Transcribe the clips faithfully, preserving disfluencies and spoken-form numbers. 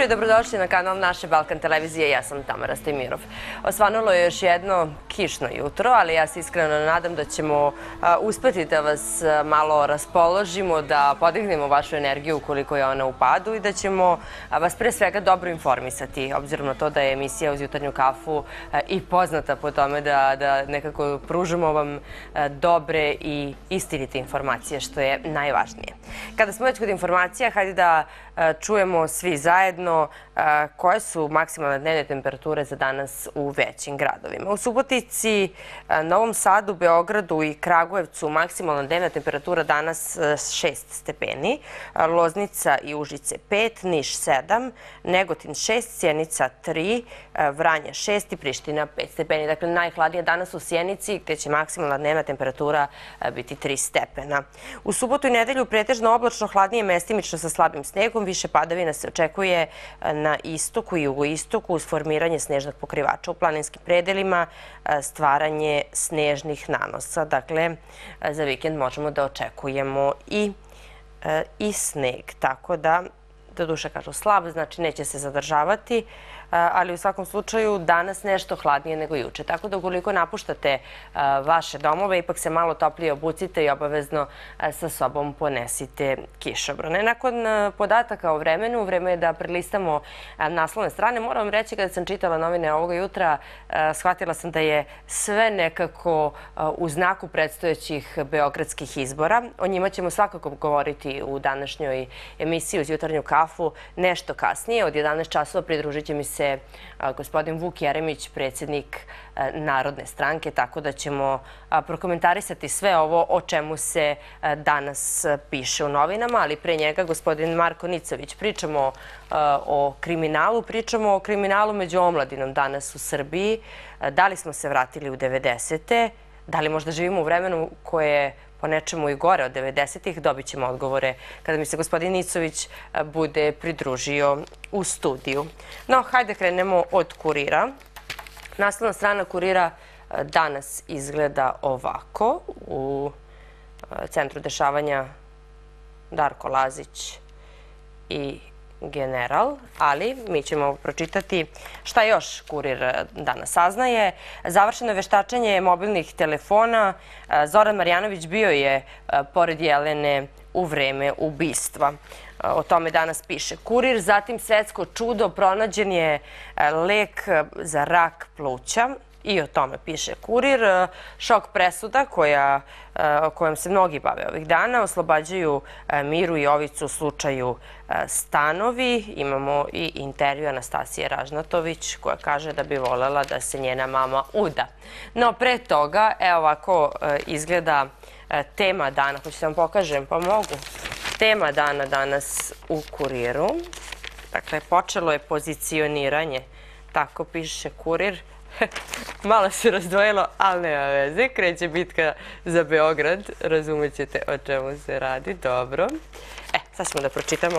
i dobrodošli na kanal naše Balkan televizije. Ja sam Tamara Stojmirov. Osvanulo je još jedno kišno jutro, ali ja se iskreno nadam da ćemo uspeti da vas malo raspoložimo, da podignemo vašu energiju ukoliko je ona u padu i da ćemo vas pre svega dobro informisati, obzirom na to da je emisija Uz jutarnju kafu i poznata po tome da nekako pružamo vam dobre i istinite informacije, što je najvažnije. Kada smo već kod informacija, hajde da čujemo svi zajedno koje su maksimalne dnevne temperature za danas u većim gradovima. U Subotici, Novom Sadu, Beogradu i Kragujevcu maksimalna dnevna temperatura danas šest stepeni, Loznica i Užice pet, Niš sedam, Negotin šest, Sjenica tri, Vranje šest i Priština pet stepeni. Dakle, najhladnije danas u Sjenici, gde će maksimalna dnevna temperatura biti tri stepena. U subotu i nedelju pretežno oblačno, hladnije mestimično sa slabim snegom. Više padavina se očekuje na istoku i jugoistoku uz formiranje snežnog pokrivača. U planinskim predelima stvaranje snežnih nanosa. Dakle, za vikend možemo da očekujemo i, i sneg. Tako da, do duše kažu slab, znači neće se zadržavati, ali u svakom slučaju danas nešto hladnije nego juče. Tako da ukoliko napuštate vaše domove, ipak se malo toplije obucite i obavezno sa sobom ponesite kišobrane. Nakon podataka o vremenu, vreme je da prelistamo naslovne strane. Moram vam reći, kada sam čitala novine ovoga jutra, shvatila sam da je sve nekako u znaku predstojećih beogradskih izbora. O njima ćemo svakako govoriti u današnjoj emisiji Uz jutarnju kafu nešto kasnije. Od jedanaest časova pridružit će mi se gospodin Vuk Jeremić, predsjednik Narodne stranke, tako da ćemo prokomentarisati sve ovo o čemu se danas piše u novinama, ali pre njega gospodin Marko Nicović. Pričamo o kriminalu, pričamo o kriminalu među omladinom danas u Srbiji. Da li smo se vratili u devedesete? Da li možda živimo u vremenu koje je po nečemu i gore od devedesetih? Dobit ćemo odgovore kada mi se gospodin Nicović bude pridružio u studiju. No, hajde krenemo od Kurira. Naslovna strana Kurira danas izgleda ovako. U centru dešavanja Darko Lazić i general, ali mi ćemo pročitati šta još Kurir danas saznaje. Završeno je veštačenje mobilnih telefona. Zoran Marjanović bio je pored Jelene u vreme ubistva. O tome danas piše Kurir. Zatim svetsko čudo, pronađen je lek za rak pluća. I o tome piše Kurir. Šok presuda koja, o kojom se mnogi bave ovih dana. Oslobađaju Miru i Jovicu u slučaju Stanovi. Imamo i intervju Anastasije Ražnatović koja kaže da bi voljela da se njena mama uda. No pre toga, evo ovako izgleda tema dana. Hoću da vam pokažem, pa mogu. Tema dana danas u Kuriru. Dakle, počelo je pozicioniranje. Tako piše Kurir. Malo se razdvojilo, ali nema veze. Kreće bitka za Beograd. Razumjet ćete o čemu se radi. Dobro. E, sad ćemo da pročitamo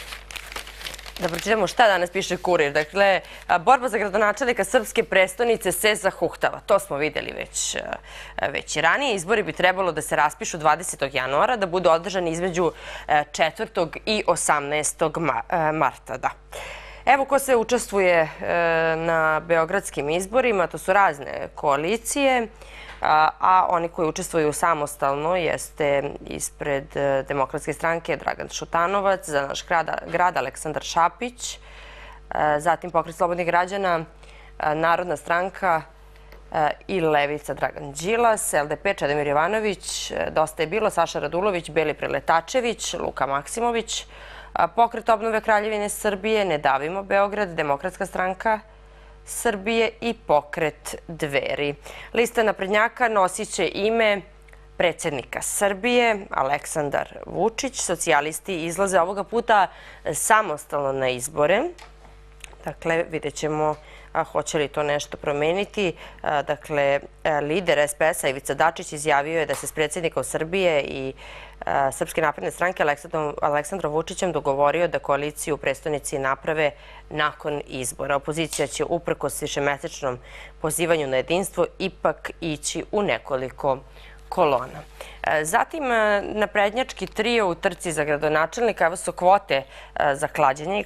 da pročitamo šta danas piše Kurir. Dakle, borba za gradonačelnika srpske prestonice se zahuktava. To smo videli već, već i ranije. Izbori bi trebalo da se raspišu dvadesetog januara, da budu održani između četvrtog i osamnaestog marta. Da. Evo ko se učestvuje na beogradskim izborima, to su razne koalicije, a oni koji učestvuju samostalno jeste ispred Demokratske stranke Dragan Šutanovac, za naš grad Aleksandar Šapić, zatim Pokret slobodnih građana, Narodna stranka i Levica Dragan Đilas, L D P Čedomir Jovanović, Dosta je bilo, Saša Radulović, Beli Preletačević, Luka Maksimović, Pokret obnove Kraljevine Srbije, Ne davimo Beograd, Demokratska stranka Srbije i Pokret Dveri. Lista naprednjaka nosit će ime predsjednika Srbije, Aleksandar Vučić. Socijalisti izlaze ovoga puta samostalno na izbore. Dakle, vidjet ćemo hoće li to nešto promeniti. Dakle, lider S P S-a Ivica Dačić izjavio je da se s predsjednikom Srbije i Srpske napredne stranke Aleksandrom Vučićem dogovorio da koaliciju u prestonici naprave nakon izbora. Opozicija će uprkos višemesečnom pozivanju na jedinstvo ipak ići u nekoliko kolona. Zatim, naprednjački trio u trci za gradonačelnika, evo su kvote za klađenje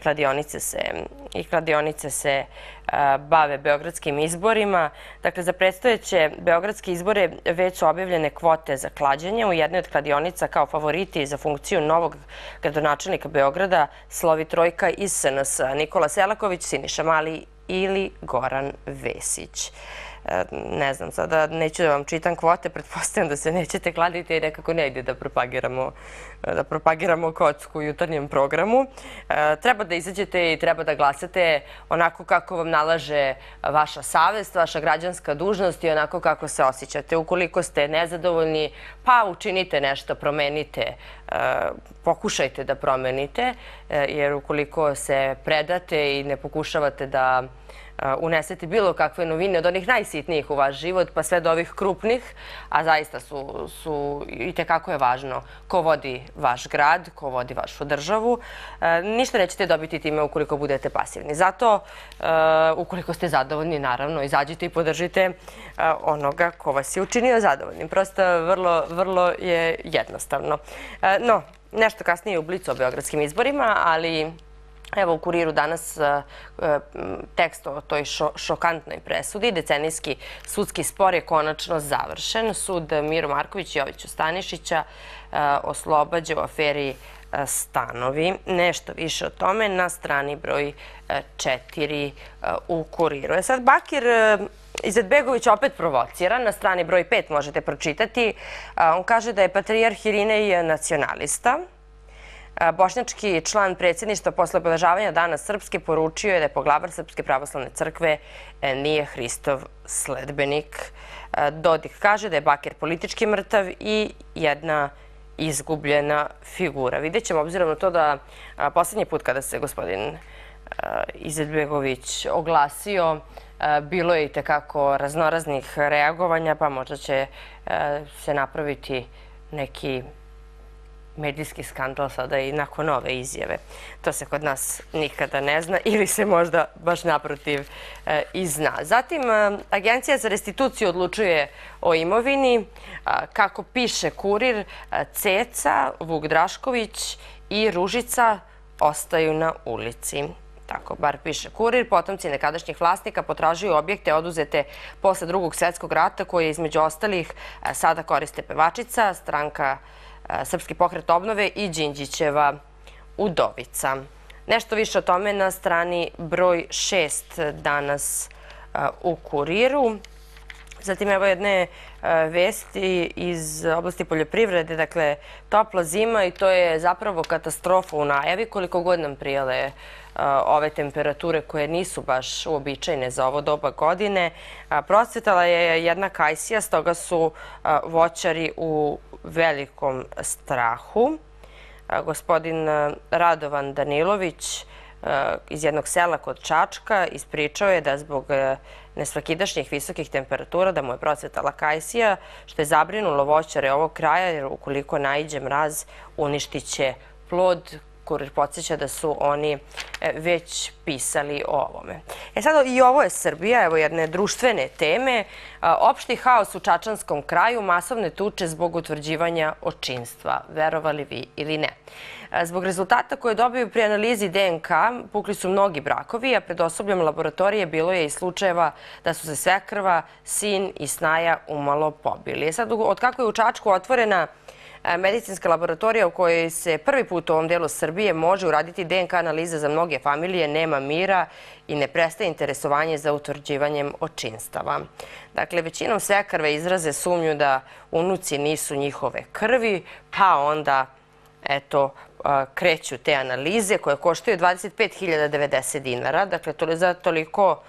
i kladionice se bave beogradskim izborima. Dakle, za predstojeće beogradske izbore već su objavljene kvote za klađenje. U jednoj od kladionica kao favoriti za funkciju novog gradonačelnika Beograda slovi trojka iz S N S, Nikola Selaković, Siniša Mali ili Goran Vesić. Ne znam, sada neću da vam čitam kvote, pretpostavljam da se nećete kladiti i nekako ne ide da propagiramo, da propagiramo kocku u jutarnjem programu. Treba da izađete i treba da glasate onako kako vam nalaže vaša savest, vaša građanska dužnost i onako kako se osjećate. Ukoliko ste nezadovoljni, pa učinite nešto, promenite, pokušajte da promenite, jer ukoliko se predate i ne pokušavate da unesete bilo kakve novine od onih najsitnijih u vaš život pa sve do ovih krupnih, a zaista su i tekako je važno ko vodi vaš grad, ko vodi vašu državu. Ništa nećete dobiti time ukoliko budete pasivni. Zato, ukoliko ste zadovoljni, naravno, izađite i podržite onoga ko vas je učinio zadovoljnim. Prosto vrlo je jednostavno. No, nešto kasnije u Blicu o beogradskim izborima, ali evo u Kuriru danas tekst o toj šokantnoj presudi. Decenijski sudski spor je konačno završen. Sud Miro Marković i Jovića Stanišića oslobađa u aferi Stanovi. Nešto više o tome na strani broj četiri u Kuriru. E sad, Bakir Izetbegović opet provocira. Na strani broj pet možete pročitati. On kaže da je patrijarh Irinej nacionalista. Bošnjački član predsjedništva posle obeležavanja Dana Srpske poručio je da je poglavar Srpske pravoslavne crkve nije Hristov sledbenik. Dodik kaže da je Bakir politički mrtav i jedna izgubljena figura. Vidjet ćemo, obzirom na to da posljednji put kada se gospodin Izetbegović oglasio, bilo je i tekako raznoraznih reagovanja, pa možda će se napraviti neki medijski skandal sada i nakon ove izjave. To se kod nas nikada ne zna ili se možda baš naprotiv i zna. Zatim, Agencija za restituciju odlučuje o imovini. Kako piše Kurir, Ceca, Vuk Drašković i Ružica ostaju na ulici. Tako bar piše Kurir. Potomci nekadašnjih vlasnika potražuju objekte oduzete posle Drugog svjetskog rata koje između ostalih sada koriste pevačica, stranka Srpski pokret obnove i Đinđićeva udovica. Nešto više o tome na strani broj šest danas u Kuriru. Zatim evo jedne vesti iz oblasti poljoprivrede, dakle topla zima i to je zapravo katastrofa u najavi koliko god nam prijele ove temperature koje nisu baš uobičajene za ovo doba godine. Procvetala je jedna kajsija, stoga su voćari u velikom strahu. Gospodin Radovan Danilović iz jednog sela kod Čačka ispričao je da zbog nesvakidašnjih visokih temperatura da mu je procvetala kajsija, što je zabrinulo voćare ovog kraja, jer ukoliko naiđe mraz uništit će plod. Kurir podsjeća da su oni već pisali o ovome. E sad, i ovo je Srbija, evo jedne društvene teme. Opšti haos u Čačanskom kraju, masovne tuče zbog utvrđivanja očinstva. Verovali vi ili ne? Zbog rezultata koje dobiju pri analizi D N K pukli su mnogi brakovi, a pred osobljem laboratorije bilo je i slučajeva da su se svekrva, sin i snaja umalo pobili. Sad, od kako je u Čačku otvorena medicinska laboratorija u kojoj se prvi put u ovom delu Srbije može uraditi D N K analiza za mnoge familije, nema mira i ne prestaje interesovanje za utvrđivanjem očinstava. Dakle, većinom svekrve izraze sumnju da unuci nisu njihove krvi, pa onda, eto, kreću te analize koje koštaju dvadeset pet hiljada devedeset dinara. Dakle, za toliko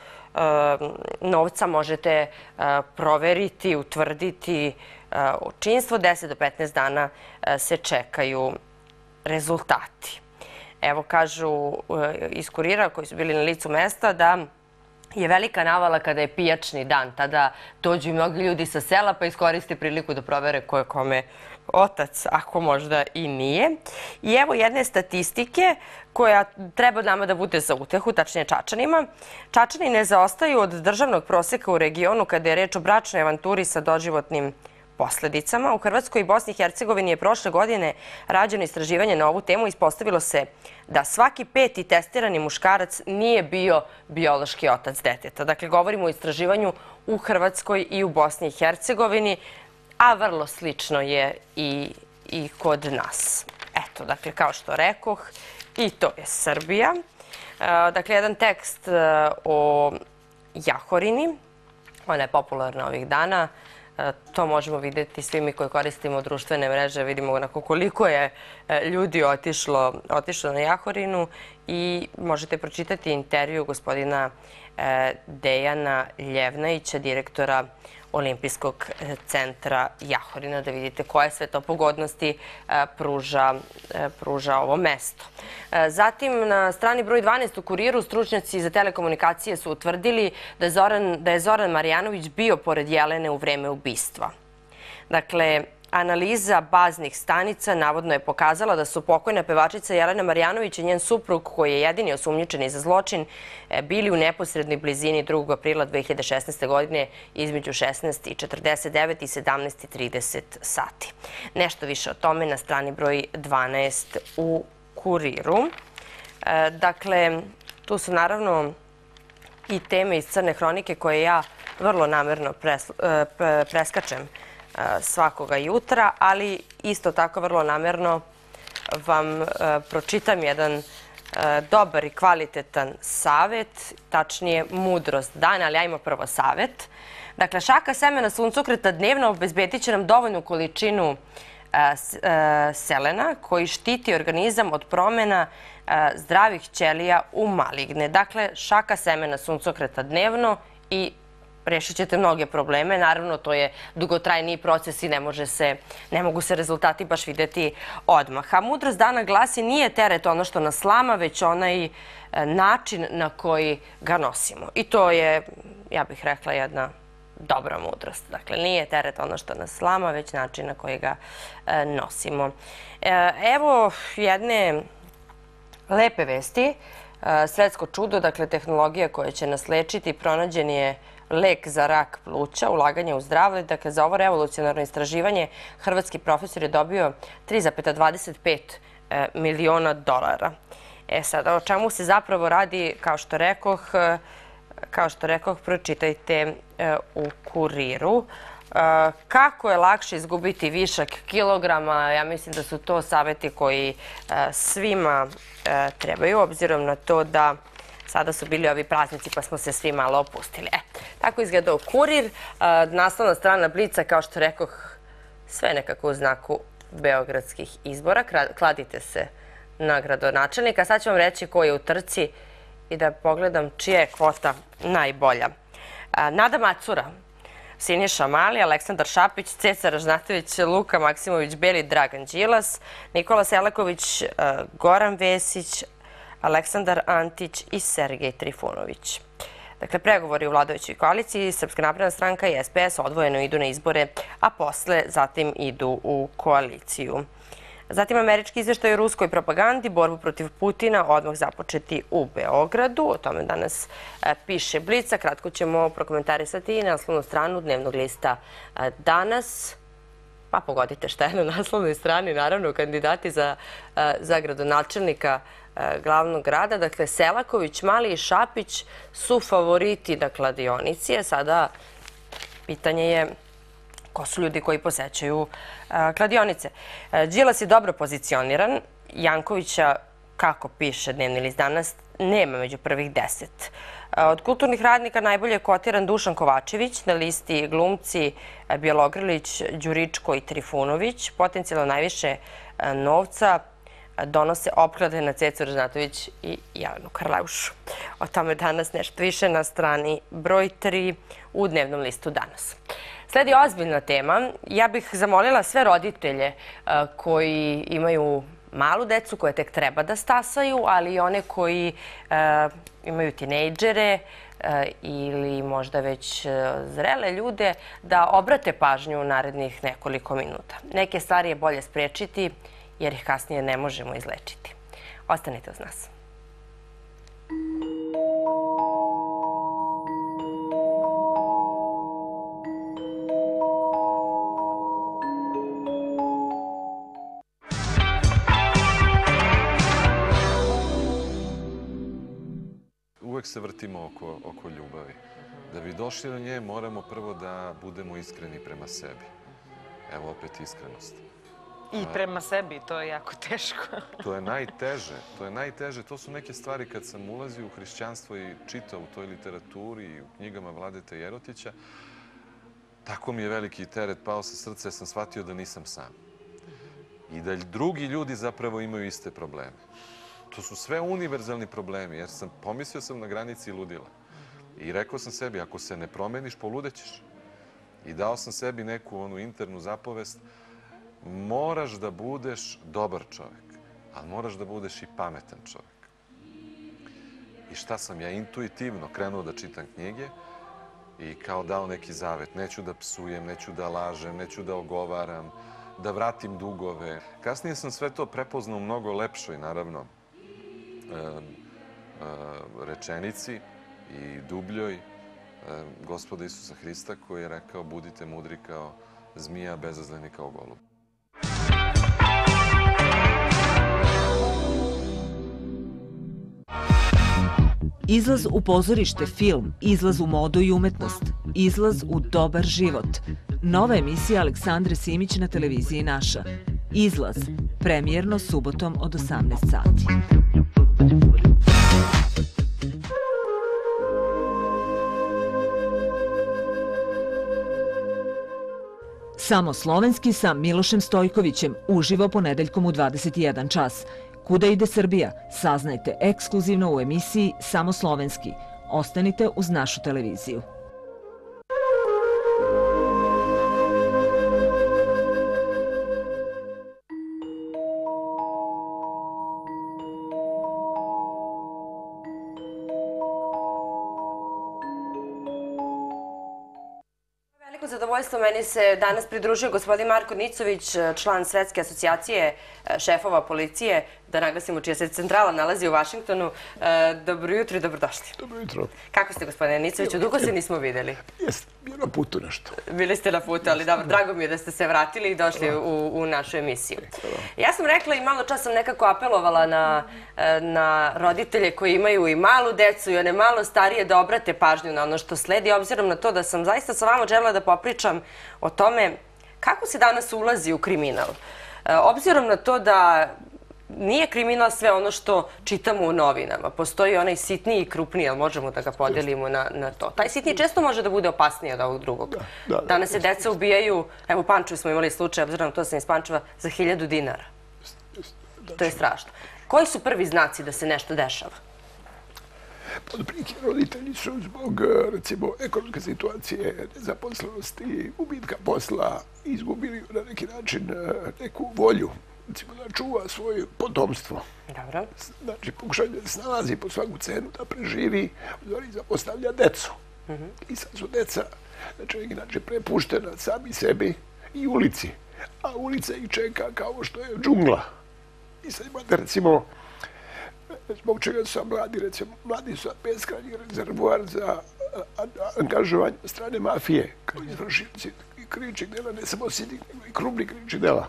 novca možete proveriti, utvrditi očinstvo. deset do petnaest dana se čekaju rezultati. Evo, kažu iz Kurira koji su bili na licu mesta da je velika navala kada je pijačni dan. Tada dođu i mnogi ljudi sa sela pa iskoriste priliku da provere ko je kome otac, ako možda i nije. I evo jedne statistike koja treba nama da bude za utehu, tačnije Čačanima. Čačani ne zaostaju od državnog proseka u regionu kada je reč o bračnoj avanturi sa doživotnim posledicama. U Hrvatskoj i Bosni i Hercegovini je prošle godine rađeno istraživanje na ovu temu. Ispostavilo se da svaki peti testirani muškarac nije bio biološki otac deteta. Dakle, govorimo o istraživanju u Hrvatskoj i u Bosni i Hercegovini, a vrlo slično je i, i kod nas. Eto, dakle, kao što rekoh, i to je Srbija. Dakle, jedan tekst o Jahorini. Ona je popularna ovih dana. To možemo vidjeti svi mi koji koristimo društvene mreže. Vidimo onako koliko je ljudi otišlo, otišlo na Jahorinu i možete pročitati intervju gospodina Dejana Ljevnajića, direktora Olimpijskog centra Jahorina, da vidite koje sve to pogodnosti pruža, pruža ovo mesto. Zatim, na strani broj dvanaest u Kuriru stručnjaci za telekomunikacije su utvrdili da je Zoran, da je Zoran Marjanović bio pored Jelene u vreme ubistva. Dakle, analiza baznih stanica navodno je pokazala da su pokojna pevačica Jelena Marjanović i njen suprug, koji je jedini osumnjičeni za zločin, bili u neposrednoj blizini drugog aprila dve hiljade šesnaeste. godine između šesnaest i četrdeset devet i sedamnaest i trideset sati. Nešto više o tome na strani broj dvanaest u Kuriru. Dakle, tu su naravno i teme iz Crne hronike koje ja vrlo namerno preskačem svakoga jutra, ali isto tako vrlo namerno vam pročitam jedan dobar i kvalitetan savet, tačnije mudrost dana, ali ajmo prvo savet. Dakle, šaka semena suncokreta dnevno obezbedit će nam dovoljnu količinu selena koji štiti organizam od promjena zdravih ćelija u maligne. Dakle, šaka semena suncokreta dnevno i rešit ćete mnoge probleme. Naravno, to je dugotrajniji proces i ne, može se, ne mogu se rezultati baš vidjeti odmah. A mudrost dana glasi: nije teret ono što nas slama, već onaj način na koji ga nosimo. I to je, ja bih rekla, jedna dobra mudrost. Dakle, nije teret ono što nas slama, već način na koji ga nosimo. Evo jedne lepe vesti. Svetsko čudo, dakle, tehnologija koja će nas lečiti, pronađen je lek za rak pluća, ulaganje u zdravlje. Dakle, za ovo revolucionarno istraživanje hrvatski profesor je dobio tri zarez dvadeset pet miliona dolara. E sad, o čemu se zapravo radi, kao što rekoh, kao što rekoh, pročitajte u Kuriru. Kako je lakše izgubiti višak kilograma? Ja mislim da su to savjeti koji svima trebaju, obzirom na to da sada su bili ovi praznici pa smo se svi malo opustili. E, tako izgledao Kurir. Naslovna strana Blica, kao što rekoh, sve nekako u znaku beogradskih izbora. Kladite se na gradonačelnika. Sad ću vam reći ko je u trci i da pogledam čija je kvota najbolja. Nada Macura, Siniša Mali, Aleksandar Šapić, Ceca Ražnatović, Luka Maksimović Beli, Dragan Đilas, Nikola Selaković, Goran Vesić, Aleksandar Antić i Sergej Trifunović. Dakle, pregovori u vladajućoj koaliciji, Srpska napredna stranka i S P S odvojeno idu na izbore, a posle zatim idu u koaliciju. Zatim, američki izveštaj o ruskoj propagandi, borbu protiv Putina, odmah započeti u Beogradu. O tome danas piše Blica. Kratko ćemo prokomentarisati i naslovnu stranu dnevnog lista Danas. Pa pogodite šta je na naslovnoj strani, naravno, kandidati za, za gradonačelnika glavnog grada. Dakle, Selaković, Mali i Šapić su favoriti na kladionici. Sada pitanje je ko su ljudi koji posećaju kladionice. Đilas je dobro pozicioniran. Jankovića, kako piše dnevni list Danas, nema među prvih deset. Od kulturnih radnika najbolje je kotiran Dušan Kovačević, na listi glumci Bjelogrlić, Đuričko i Trifunović. Potencijalno najviše novca donose opklade na Cecu Ražnatović i Jelenu Karleušu. O tome danas nešto više na strani broj tri u dnevnom listu Danas. Sledi ozbiljna tema. Ja bih zamolila sve roditelje koji imaju malu decu koje tek treba da stasaju, ali i one koji imaju tinejdžere ili možda već zrele ljude, da obrate pažnju u narednih nekoliko minuta. Neke stvari je bolje sprečiti jer ih kasnije ne možemo izlečiti. Ostanite uz nas. uvek se vrtimo oko, oko ljubavi. Da bi došli do nje, moramo prvo da budemo iskreni prema sebi. Evo opet iskrenost. I prema sebi, to je jako teško. To je najteže. To je najteže. To su neke stvari kad sam ulazio u hrišćanstvo i čitao u toj literaturi i u knjigama Vladete Jerotića. Tako mi je veliki teret pao sa srca jer sam shvatio da nisam sam. I da drugi ljudi zapravo imaju iste probleme. To su sve univerzalni problemi, jer sam pomislio sam na granici ludila. I rekao sam sebi, ako se ne promeniš, poludećeš. I dao sam sebi neku onu internu zapovest, moraš da budeš dobar čovjek, ali moraš da budeš i pametan čovjek. I šta sam ja intuitivno krenuo da čitam knjige i kao dao neki zavet. Neću da psujem, neću da lažem, neću da ogovaram, da vratim dugove. Kasnije sam sve to prepoznao u mnogo lepšoj, naravno, rečenici i dubljoj Gospoda Isusa Hrista koji je rekao budite mudri kao zmija, bezazleni kao golub. Izlaz u pozorište, film, izlaz u modu i umetnost, izlaz u dobar život. Nova emisija Aleksandre Simić na televiziji Naša. Izlaz, premijerno subotom od osamnaest sati. Samo slovenski sa Milošem Stojkovićem, uživo ponedeljkom u dvadeset jedan čas. Kuda ide Srbija? Saznajte ekskluzivno u emisiji Samo slovenski. Ostanite uz našu televiziju. Zadovoljstvo, meni se danas pridružio gospodin Marko Nicović, član Svetske asocijacije šefova policije, da naglasimo čija se centrala nalazi u Vašingtonu. Dobro jutro i dobrodošli. Dobro jutro. Kako ste, gospodine Nicoviću? Dugo se nismo videli. Jeste, bio na putu nešto. Bili ste na putu, ali drago mi je da ste se vratili i došli u našu emisiju. Ja sam rekla i malo čas sam nekako apelovala na roditelje koji imaju i malu decu i one malo starije da obrate pažnju na ono što sledi, obzirom na to da sam zaista sa vama želela da popričam o tome kako se danas ulazi u kriminal. Obzirom na to da nije kriminal sve ono što čitamo u novinama. Postoji onaj sitniji i krupniji, ali možemo da ga podelimo na to. Taj sitniji često može da bude opasniji od ovog drugog. Danas se deca ubijaju, evo u Pančevu smo imali slučaj, obzirom na to da sam iz Pančeva, za hiljadu dinara. To je strašno. Koji su prvi znaci da se nešto dešava? Otprilike, roditelji su zbog, recimo, ekonomske situacije, nezaposlenosti, gubitka posla, izgubili na neki način neku volju, recimo, da čuva svoje potomstvo. Dobro. Znači, pokušaju da se nalazi po svaku cenu, da preživi, uzori zapostavlja decu. I sad su deca, znači, neki način prepuštena sami sebi i ulici. A ulica ih čeka kao što je džungla. I sad imate, recimo, zbog čega su mladi, recimo, mladi su beskrajni rezervoar za angažovanje strane mafije, kao izvršioci krivičnih dela, ne samo sitnih, nego i krupnih krivičnih dela.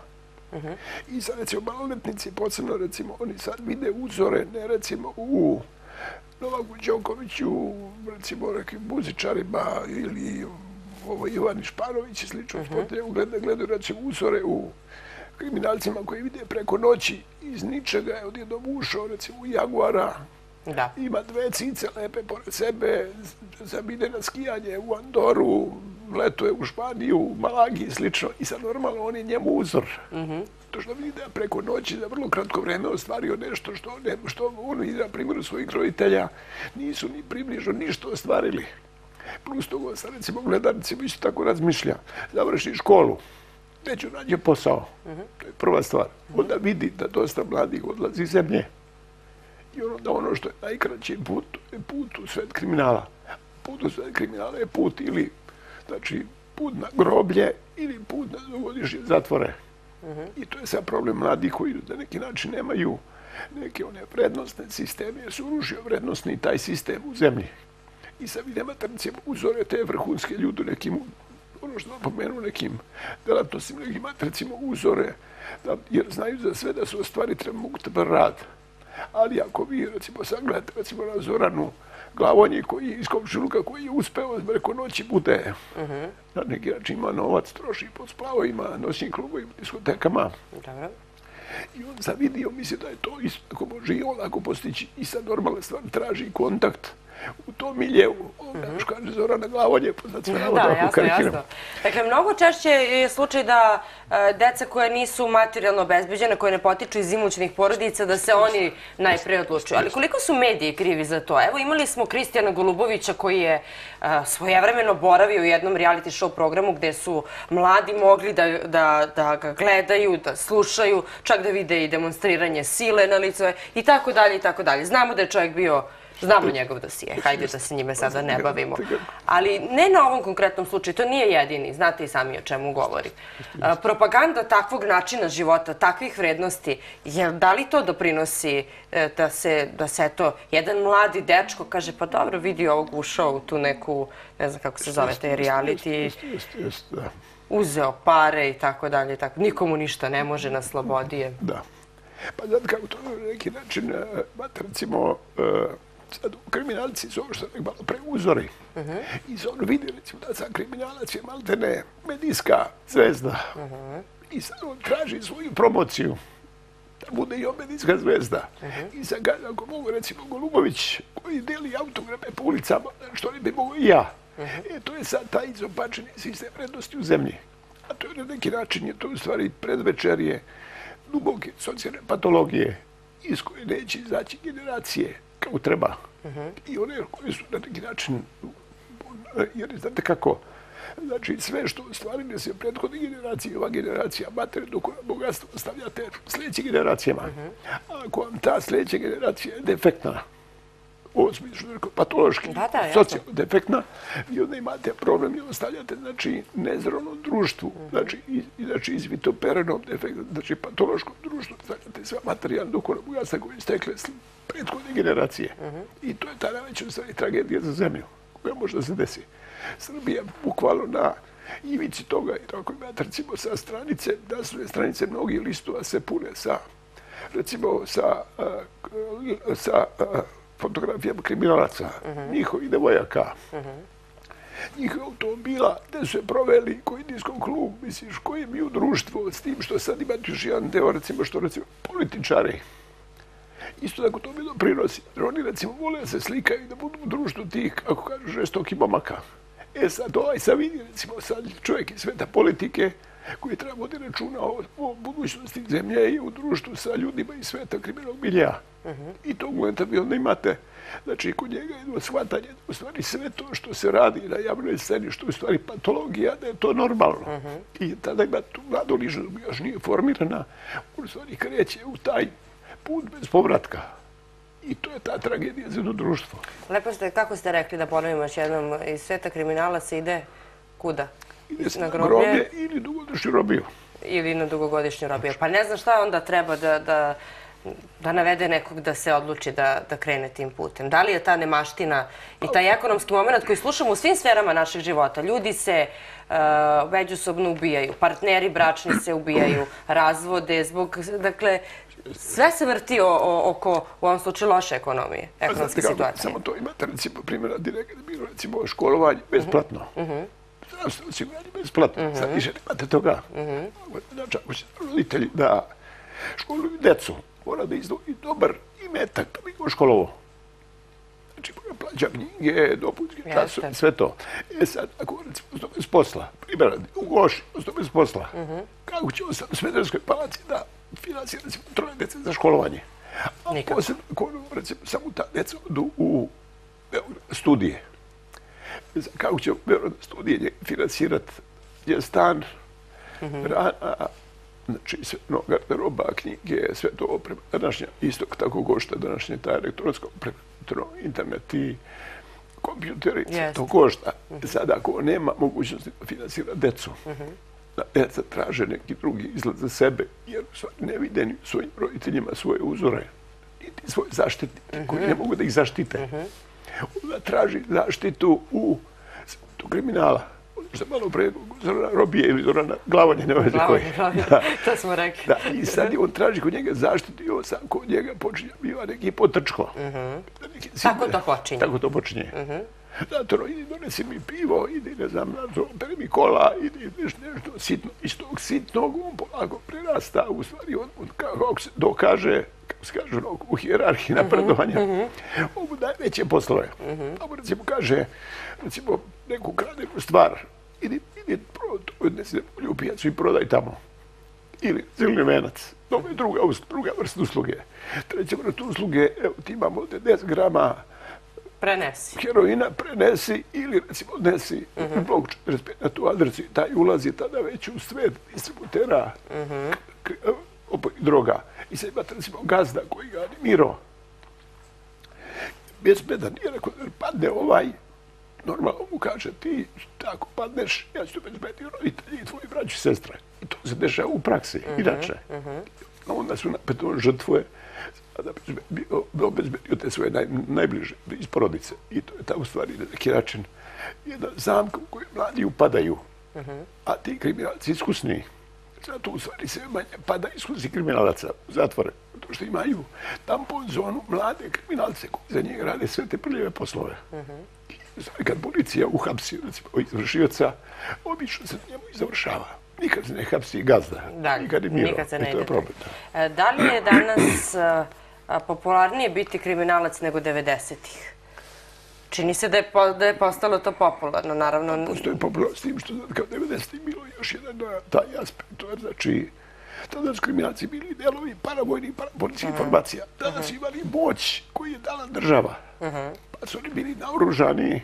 I sad, recimo, maloletnici, posebno, recimo, oni sad vide uzore, ne, recimo, u Novaku Đokoviću, recimo, nekim muzičarima ili Ivani Španović i slično, gledaju, recimo, uzore u kriminalcima koji vide preko noći iz ničega je odjednom ušao, recimo, u Jaguara. Ima dve cice lepe pored sebe, zabide na skijanje u Andoru, letuje u Španiju, u Malagi i slično. I sad normalno on je njemu uzor. To što vidi da preko noći za vrlo kratko vreme ostvario nešto što oni, na primjer, svojih roditelja nisu ni približno ništa ostvarili. Plus toga, sad recimo gledanici isto tako razmišlja. Završi školu. Neću nađe posao. To je prva stvar. Onda vidi da dosta mladih odlazi iz zemlje. I onda ono što je najkraći put, to je put u svet kriminala. Put u svet kriminala je put ili, znači, put na groblje ili put na dugogodišnje zatvore. I to je sad problem mladih koji na neki način nemaju neke one vrednostne sisteme, jer su urušio vrednostni taj sistem u zemlji. I sad vi nemate, recimo, uzore te vrhunske ljude nekim, ono što vam pomenu, nekim delatnostima, nekim imate, recimo, uzore, jer znaju za sve da su ostvari treba mukotrpan rad. Ali ako vi, recimo, sagledate, recimo, na Zoranu Glavonji koji je iz komšiluka, koji je uspeo preko noći bude. Na neki način ima novac, troši po splavovima, noćnim klubovima, diskotekama. Dobro. I on sam vidio, misli da je to isto tako može i olako postići. I sad normalna stvar traži kontakt u tom miljevu. Ovdje još kaže Zorana Glavonje, poznat sve navod. Da, jasno, jasno. Dakle, mnogo češće je slučaj da deca koja nisu materijalno obezbeđena, koje ne potiču iz imućnih porodica, da se oni najpre odlučuju. Ali koliko su mediji krivi za to? Evo, imali smo Kristijana Golubovića koji je svojevremeno boravio u jednom reality show programu gde su mladi mogli da ga gledaju, da slušaju, čak da vide i demonstriranje sile na licu i tako dalje i tako dalje. Znamo da je čovjek bio... Znamo njegov dosije, hajde da se njime sada ne bavimo. Ali ne na ovom konkretnom slučaju, to nije jedini, znate i sami o čemu govori. Propaganda takvog načina života, takvih vrednosti, da li to doprinosi da se to jedan mladi dečko kaže pa dobro vidi ovog ušao u tu neku, ne znam kako se zove, taj reality, uzeo pare i tako dalje, nikomu ništa ne može, na slobodi je. Da. Pa znate kako to na neki način, recimo, sad kriminalci su ovo što nek malo pre uzori. I sad on vidi, recimo, da sam kriminalac je maltene medijska zvezda. I sad on traži svoju promociju da bude i on medijska zvezda. I sad kaže, ako mogu, recimo, Golubović koji deli autograme po ulicama, što ne bi mogo i ja. E, to je sad taj izopačeni sistem vrednosti u zemlji. A to je na neki način, je to u stvari predvečerje duboke socijalne patologije iz koje neće izaći generacije kako treba. I one koje su na neki način, jer znate kako, znači sve što ostvarili se prethodne generacije, ova generacija materijalno bogatstvo ostavljate sljedećim generacijama. Ako vam ta sljedeća generacija je defektna, u smislu patološki, socijalno defektna, i onda imate problem i ostavljate, znači, nezdravom društvu, znači, izvitoperenom defektom, znači, patološkom društvu, ostavljate sva materijalna duhovna bogatstva koje stekle prethodne generacije. I to je ta najveća stvari tragedija za zemlju koja može da se desi. Srbija bukvalno na ivici toga, i ako imate, recimo, sa stranice, da su stranice mnogih listova se pune sa, recimo, sa fotografijama kriminalaca, njihovih devojaka, njihovih automobila, gde su je proveli, koji diskom klub, misliš, koji mi u društvu, s tim što sad imate još jedan deo, recimo, što, recimo, političari. Isto tako to mi doprinosi. Oni, recimo, vole da se slikaju i da budu u društvu tih, ako kažu, žestokih momaka. E sad, ovaj sad vidi, recimo, sad čovjek iz sveta politike, koji treba vodi računa o budućnosti zemlje i u društvu sa ljudima iz sveta kriminalnog milija. I tog momenta vi onda imate, znači, kod njega je shvatanje da u stvari sve to što se radi na javnoj sceni, što je u stvari patologija, da je to normalno. I tada ima tu mladu ličnost, još nije formirana, u stvari kreće u taj put bez povratka. I to je ta tragedija za jedno društvo. Lepo ste, kako ste rekli da ponovimo još jednom, iz sveta kriminala se ide kuda? Ide se na groblje ili dugogodišnju robiju. Ili na dugogodišnju robiju. Pa ne znam šta onda treba da navede nekog da se odluči da krene tim putem. Da li je ta nemaština i taj ekonomski moment koji slušamo u svim sferama našeg života? Ljudi se međusobno ubijaju, partneri bračni se ubijaju, razvode zbog, dakle, sve se vrti oko, u ovom slučaju, loše ekonomije, ekonomske situacije. Samo to imate, recimo, primjera direktno, bilo, recimo, školovanje besplatno. Zdravstveno osiguranje besplatno. Sad više nemate toga. Znači, ako će roditelji da školuju djecu, mora da izdvoji dobar imetak da bi go školovo. Znači, mora plaća knjige, doputske časove, sve to. E sad, ako, recimo, ostao bez posla, primjera, u Goši, ostao bez posla, kako će on sad u Smederevskoj palaci da finansira, recimo, troje djece za školovanje? A posebno, ako, recimo, samo ta djeca odu u studije. Kako će studije finansirati je stan, rana, znači sve garderoba, knjige, sve to oprema. Današnja isto tako košta, današnje taj elektronsko, internet i kompjuteri, sve to košta. Sad ako nema mogućnosti da finansira decu, da deca traže neki drugi izgled za sebe, jer ne vide ni svojim roditeljima svoje uzore, niti svoje zaštitnike koji ne mogu da ih zaštite. Onda traži zaštitu u svetu kriminala. što malo pre Zorana Robije ili Zorana Glavonje, ne veze koji. Glavonje, to smo rekli. Da, i sad je on traži kod njega zaštitu i on sam kod njega počinje biva neki potrčko. Tako to počinje. Tako to počinje. Zato idi donesi mi pivo, idi ne znam, peri mi kola, idi nešto sitno. Iz tog sitnog on polako prerasta, u stvari on kako se dokaže, kako se kaže u hijerarhiji napredovanja, on mu daje veće poslove. Pa mu recimo kaže, recimo neku kradenu stvar, idi, idi, odnesi u pijacu i prodaj tamo. Ili zeleni venac. To je druga, druga vrsta usluge. Treća vrsta usluge, evo ti imamo ovdje deset grama Prenesi. heroina, prenesi ili recimo odnesi blok četrdeset pet na tu adresu i taj ulazi tada već u svet distributera droga. I sad imate recimo gazda koji ga animirao. Bezbedan je rekao, padne ovaj, normalno mu kaže ti tako padneš, ja ću te bezbediti roditelji i tvoji braći i sestre. I to se dešava u praksi, inače. Onda su napet on žrtvuje da bi obezbedio te svoje najbliže iz porodice. I to je ta u stvari na neki način jedna zamka u kojoj mladi upadaju, a ti kriminalci iskusni. Zato u stvari sve manje pada iskusni kriminalaca u zatvore. To što imaju tampon zonu mlade kriminalce koji za njega rade sve te prljave poslove. I kad policija uhapsi izvršioca, obično se njemu i završava. Nikad se ne hapsi gazda. Nikad je miro. Nikad se ne ide. I to je problem. Da li je danas popularnije biti kriminalac nego devedesetih? Čini se da je, po, da je postalo to popularno, naravno. Postoji popularno s tim što kao devedesetih bilo još jedan taj aspekt. To je znači, tada su kriminalci bili delovi paravojnih i parapolicijskih formacija. Tada su imali moć koju je dala država. Pa su oni bili naoružani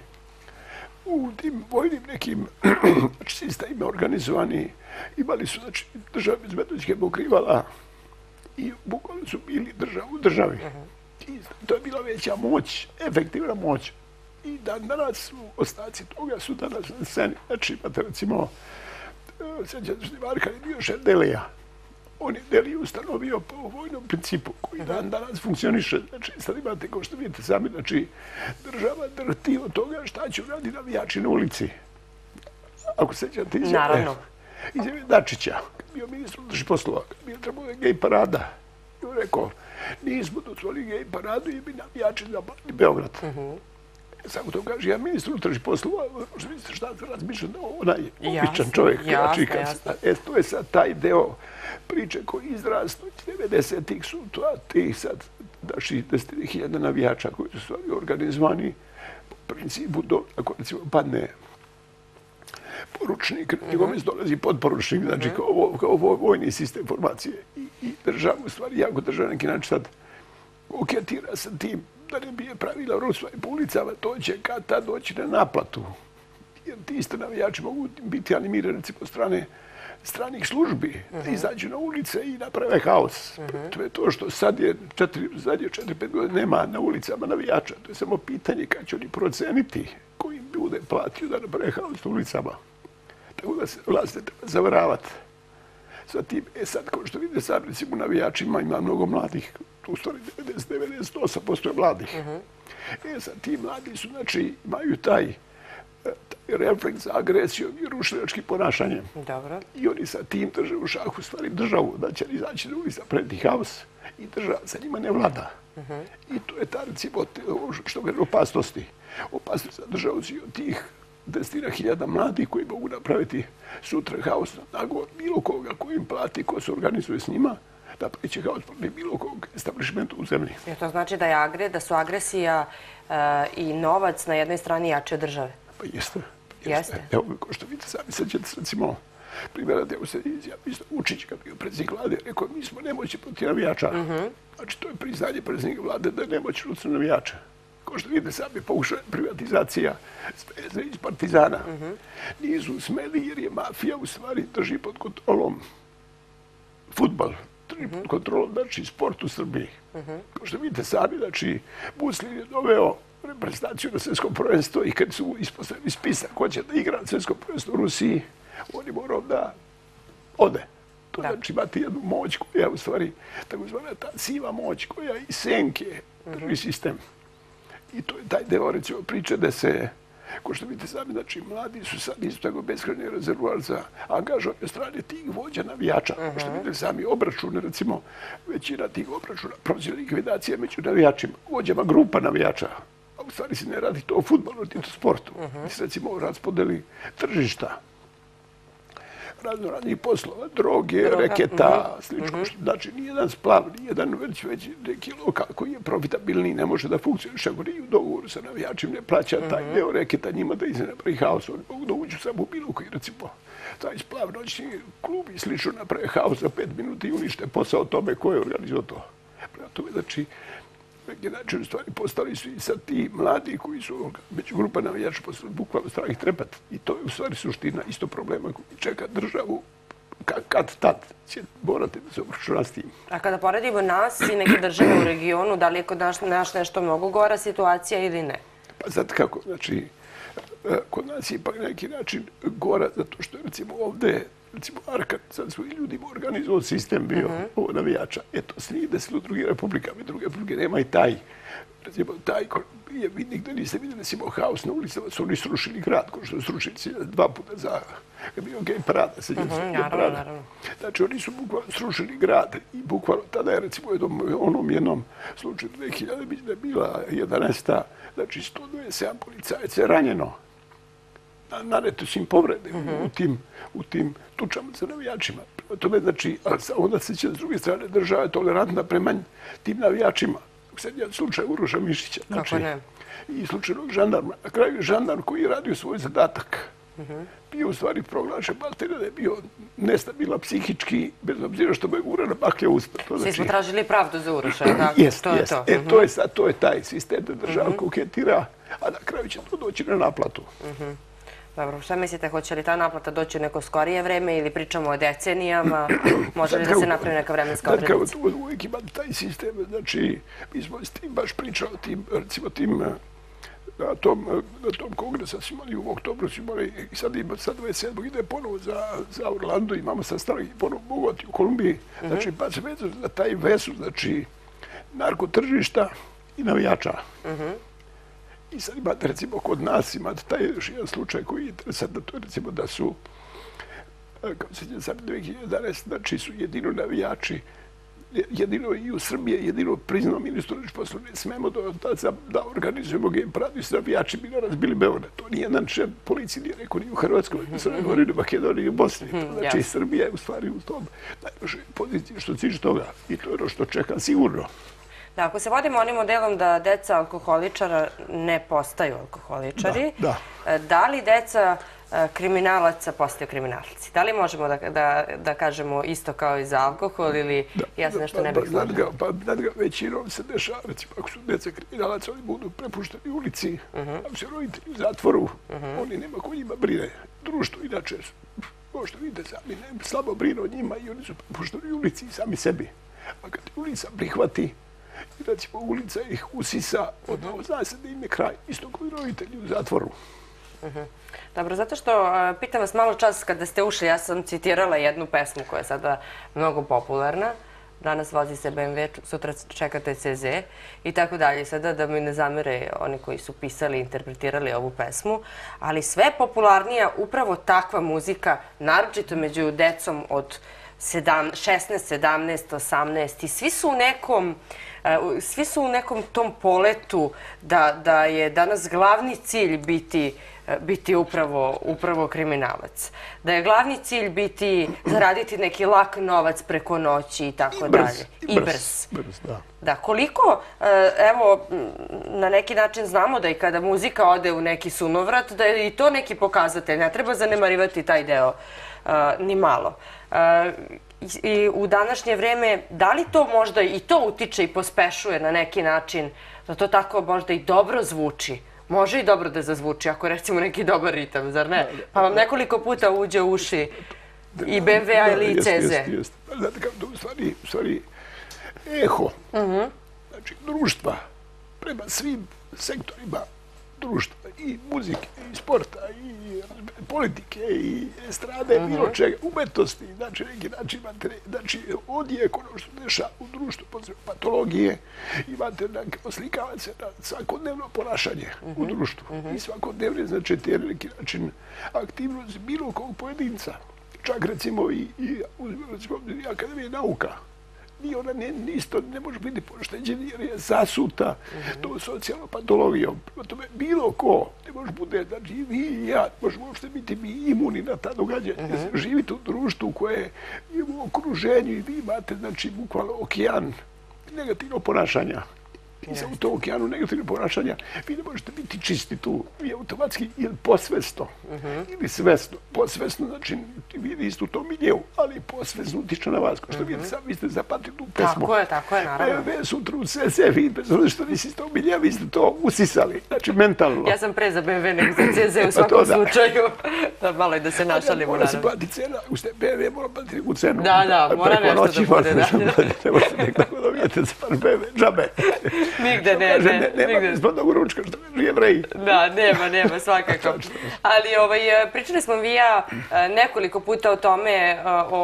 u tim vojnim nekim sistemima organizovani. Imali su, znači, država bezbednoćke pokrivala i bukvalno su bili država u državi. I to je bila veća moć, efektivna moć. I dan danas, ostaci toga su danas na sceni. Znači, imate recimo, sjećate se Marka je bio šef Delija. On je Deliju ustanovio po vojnom principu koji dan danas funkcioniše. Znači, sad imate, kao što vidite sami, znači, država drhti od toga šta će uradi navijači na ulici. Ako sećate izjave, izjave Dačića, kad bio ministar unutrašnjih poslova, kad bio trebao gej parada, i on rekao, nismo dozvolili gej paradu i bi navijači zapalili Beograd. Samo to kaže, ja ministar unutrašnjih poslova, možda mislite šta se razmišlja da onaj običan čovjek. Jasno, jasno. E, to je sad taj deo priče koji izrastu devedesetih su to, a ti sad da šezdeset hiljada navijača koji su stvari organizovani po principu do, ako recimo padne poručnik, njegov mjesto dolazi podporučnik, znači kao, kao vojni sistem formacije. I, i država, u stvari, jako država neki način sad koketira sa tim da ne bi pravila Rusva i po ulicama, to će kad tad doći na naplatu. Jer ti isto navijači mogu biti animirani recimo strane stranih službi, da izađu na ulice i naprave haos. To je to što sad je zadnje četiri pet godina nema na ulicama navijača. To je samo pitanje kad će oni proceniti koji im bude platio da naprave haos na ulicama. Tako da se vlast ne treba zavaravati. Sa tim, e sad, kao što vidite sad, recimo, navijačima ima mnogo mladih. U stvari, devedeset do devedeset osam posto je mladih. E sad, ti mladi su, znači, imaju taj refleks za agresijom i rušilačkim ponašanjem. Dobro. I oni sa tim drže u šahu stvari državu, da će izaći na ulica pred haos i država sa njima ne vlada. I to je ta, recimo, što kaže, opasnosti. Opasnost za državu si od tih desetina hiljada mladih koji mogu napraviti sutra haos na nagovor bilo koga koji im plati, ko se organizuje s njima, da preće haos protiv bilo kog establishmenta u zemlji. Jer to znači da, je agre, da su agresija uh, i novac na jednoj strani jače od države? Pa jeste. Jeste. Evo, ko što vidite sami, sad ćete recimo primjera da se izjavio Vučić kad bio predsjednik vlade, rekao mi smo nemoćni protiv navijača. Znači to je priznanje predsjednika vlade da je nemoćni protiv navijača. Ko što vidite sami, pokušava privatizacija Zveze iz Partizana. Nisu smeli jer je mafija u stvari drži pod kontrolom fudbal, drži pod kontrolom, znači, sport u Srbiji. Ko što vidite sami, znači, Muslin je doveo reprezentaciju na svjetskom prvenstvu i kad su ispostavili spisak ko će da igra na svjetskom prvenstvu u Rusiji, on je morao da ode. To znači imati jednu moć koja u stvari, tako zvana ta siva moć koja i senke drži sistem. I to je taj deo, recimo, priče da se Ko što vidite sami, znači, mladi su sad isto tako beskrajni rezervoar za angažovanje strane tih vođa navijača. Ko što vidite sami obračune, recimo, većina tih obračuna, profesionalne likvidacije među navijačima, vođama grupa navijača. A u stvari se ne radi to o futbolu, niti o sportu. Mi se, recimo, o raspodeli tržišta, razno raznih poslova, droge, reketa, slično. Znači, nijedan splav, nijedan već već neki lokal koji je profitabilniji ne može da funkcioniše ako nije u dogovoru sa navijačima, ne plaća taj deo reketa njima da izne napravi haos. Oni mogu da uđu samo u bilo koji, recimo, taj splav noćni klub i slično napravi haos za pet minuta i unište posao tome ko je organizao to. Prema tome, znači, neki način u stvari postali su i sad ti mladi koji su među grupa navijača postali bukvalno strah i trepat. I to je u stvari suština isto problema koji čeka državu kad tad će morati da se obračuna s tim. A kada poredimo nas i neke države u regionu, da li je kod nas nešto mnogo gora situacija ili ne? Pa sad kako, znači, kod nas je ipak na neki način gora zato što je recimo ovde recimo Arkan, sad su i ljudima organizovao sistem bio ovo navijača. Eto, se nije desilo u drugim republikama i druge republike nema i taj, recimo, taj je vidnik da niste vidjeli, recimo, haos na ulicama, su oni srušili grad, ko što su srušili dva puta za, je bio gej parada, seđam se gej parada. Znači, oni su bukvalno srušili grad i bukvalno tada je, recimo, u onom jednom slučaju dve hiljade je bila jedanaesta, znači, sto dvadeset sedam policajaca je ranjeno. Naneto su im povrede u tim tučama sa navijačima. Tome, znači, onda se će s druge strane država je tolerantna prema tim navijačima. Sad je slučaj Uroša Mišića. Kako ne? I slučajnog žandarma. Na kraju je žandar koji je radio svoj zadatak. Bio u stvari proglašen Baltena da je bio nestabilna psihički, bez obzira što je Urana baklja uspet. Svi smo tražili pravdu za Uroša. Jeste, jeste. E, to je sad, to je taj sistem da država koketira, a na kraju će to doći na naplatu. Dobro, šta mislite, hoće li ta naplata doći u neko skorije vreme ili pričamo o decenijama? Može li da se napravi neka vremenska odrednica? Kako uvijek ima taj sistem, znači, mi smo s tim baš pričali, recimo tim, na tom kongresu smo imali u oktobru, smo imali, i sad ima, sad dvadeset sedmog ide ponovo za Orlando, imamo sastanak i ponovo u Bogoti u Kolumbiji. Znači, pa se vezano za taj vezu, znači, narkotržišta i navijača. I sad imate, recimo, kod nas imate taj još jedan slučaj koji je interesantan, to je, recimo, da su, kao se će sad dve hiljade jedanaeste, znači su jedino navijači, jedino i u Srbije, jedino priznao ministru poslu, ne smemo da organizujemo gej paradu i s navijači bi razbili Beograd. To nije jedan šef policije nije rekao ni u Hrvatskoj, ni u Crnoj u Makedoniji i u Bosni. Znači, Srbija je u stvari u tom najlošoj poziciji što se tiče toga i to je ono što čeka sigurno. Da, ako se vodimo onim modelom da deca alkoholičara ne postaju alkoholičari, da li deca kriminalaca postaju kriminalci? Da li možemo da kažemo isto kao i za alkohol ili ja se nešto ne bih složila? Pa većinom se dešava, recimo, ako su deca kriminalaca, oni budu prepušteni ulici, ako su roditelji u zatvoru, oni nema ko njima brine. Društvo, inače, kao što vidite, sami slabo brine o njima i oni su prepušteni ulici i sami sebi. A kad ulica prihvati, i recimo ulica ih usisa, zna se da im je kraj, isto koji roditelji u zatvoru. Dobro, zato što pitam vas malo čas kada ste ušli, ja sam citirala jednu pesmu koja je sada mnogo popularna. Danas vozi se be em ve, sutra čekate ce ze i tako dalje. Sada da mi ne zamere oni koji su pisali i interpretirali ovu pesmu, ali sve popularnija upravo takva muzika, naročito među decom od šesnaest, sedamnaest, osamnaest i svi su u nekom svi su u nekom tom poletu da je danas glavni cilj biti upravo kriminalac. Da je glavni cilj biti zaraditi neki lak novac preko noći i tako dalje. I brz. Da, koliko, evo, na neki način znamo da i kada muzika ode u neki sunovrat, da je i to neki pokazatelj. Ne treba zanemarivati taj deo ni malo. I u današnje vreme, da li to možda i to utiče i pospešuje na neki način, da to tako možda i dobro zvuči? Može i dobro da zazvuči, ako recimo neki dobar ritam, zar ne? Pa vam nekoliko puta uđe u uši i be em ve-a ili i ce ze. Znate kako to u stvari eho, znači društva prema svim sektorima društva, i muzike, i sporta, i politike, i estrade, bilo čega, umetnosti, znači neki način imate, znači odjek ono što dešava u društvu, patologije, imate oslikavati se na svakodnevno ponašanje u društvu i svakodnevne, znači te neki način aktivnosti bilo kog pojedinca, čak recimo i Akademije nauka. Ni ona isto ne može biti pošteđena jer je zasuta tom socijalnom patologijom. Prema tome, bilo ko ne može bude, znači i vi i ja, možemo uopšte biti mi imuni na ta događanja. Živite u društvu koje je u okruženju i vi imate, znači, bukvalno okean negativnog ponašanja. I sa u tom okeanu negativnog ponašanja vi ne možete biti čisti tu. Vi automatski ili posvesno ili svesno. Posvesno znači vi niste u tom miljevu, ali posvesno utiče na vas. Kao što vidite sad, vi ste zapatili tu pesmu. Tako je, tako je, naravno. Be, be, sutra u C Z, vi bez ono što nisi iz tog miljevu, vi ste to usisali. Znači mentalno. Ja sam pre za B M W nego za C Z u svakom slučaju. Malo je da se našalimo, naravno. Mora se plati cena, ušte B M W mora plati neku cenu. Da, da, mora nešto da bude, da. Ne možete nekako da vidite za par B M W, džabe. Nigde ne, ne. Nema zbog ručka, što kažu Jevreji. Da, nema, nema, svakako. Ali pričali smo vi ja nekoliko puta o tome